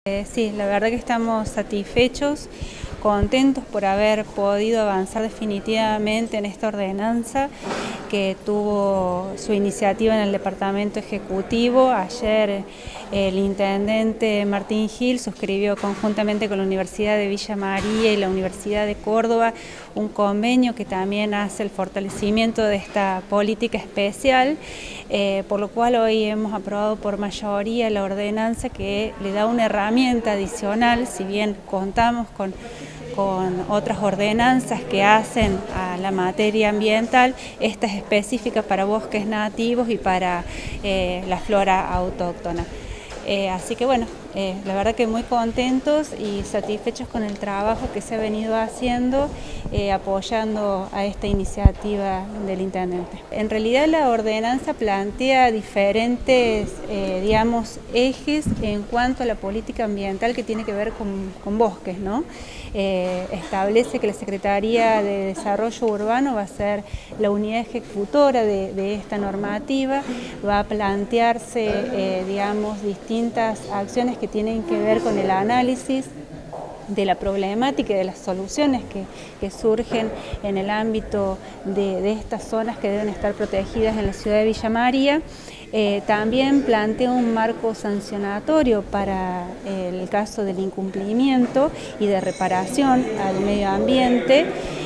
Sí, la verdad que estamos satisfechos, contentos por haber podido avanzar definitivamente en esta ordenanza que tuvo su iniciativa en el Departamento Ejecutivo. Ayer el intendente Martín Gil suscribió conjuntamente con la Universidad de Villa María y la Universidad de Córdoba un convenio que también hace el fortalecimiento de esta política especial, por lo cual hoy hemos aprobado por mayoría la ordenanza que le da una herramienta adicional, si bien contamos con otras ordenanzas que hacen a la materia ambiental. Esta es específica para bosques nativos y para la flora autóctona. Así que bueno, la verdad que muy contentos y satisfechos con el trabajo que se ha venido haciendo, apoyando a esta iniciativa del intendente. En realidad la ordenanza plantea diferentes, digamos, ejes en cuanto a la política ambiental que tiene que ver con bosques, ¿no? Establece que la Secretaría de Desarrollo Urbano va a ser la unidad ejecutora de esta normativa, va a plantearse, digamos, distintas acciones que tienen que ver con el análisis de la problemática y de las soluciones que surgen en el ámbito de estas zonas que deben estar protegidas en la ciudad de Villa María. También plantea un marco sancionatorio para el caso del incumplimiento y de reparación al medio ambiente.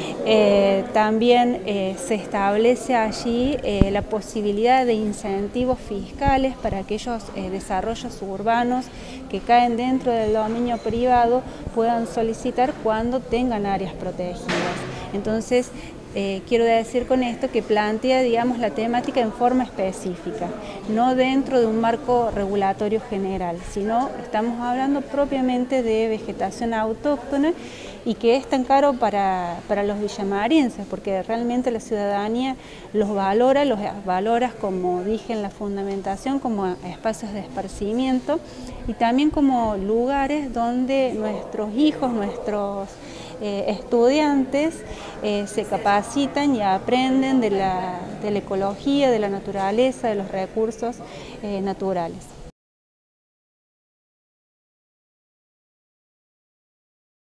También se establece allí la posibilidad de incentivos fiscales para aquellos desarrollos urbanos que caen dentro del dominio privado puedan solicitar cuando tengan áreas protegidas. Entonces, quiero decir con esto que plantea, digamos, la temática en forma específica, no dentro de un marco regulatorio general, sino estamos hablando propiamente de vegetación autóctona y que es tan caro para los villamarienses, porque realmente la ciudadanía los valora, como dije en la fundamentación, como espacios de esparcimiento y también como lugares donde nuestros hijos, nuestros estudiantes se capacitan y aprenden de la ecología, de la naturaleza, de los recursos naturales.